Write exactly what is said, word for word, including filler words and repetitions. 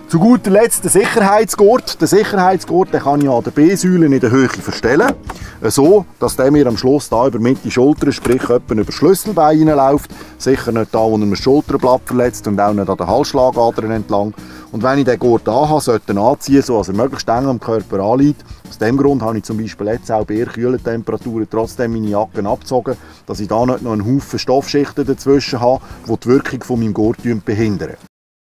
Zu guter Letzt der Sicherheitsgurt. Der Sicherheitsgurt den kann ich an der B-Säule in der Höhe verstellen. So, dass der mir am Schluss da über Mitte Schulter, sprich etwa über das Schlüsselbein reinläuft. Sicher nicht da, wo er mir das Schulterblatt verletzt und auch nicht an den Halsschlagadern entlang. Und wenn ich den Gurt anhabe, sollte ich ihn anziehen, so dass er möglichst eng am Körper anliegt. Aus diesem Grund habe ich zum Beispiel jetzt auch bei eher kühlen Temperaturen trotzdem meine Jacken abgezogen, dass ich da nicht noch einen Haufen Stoffschichten dazwischen habe, die die Wirkung von meinem Gurt behindern.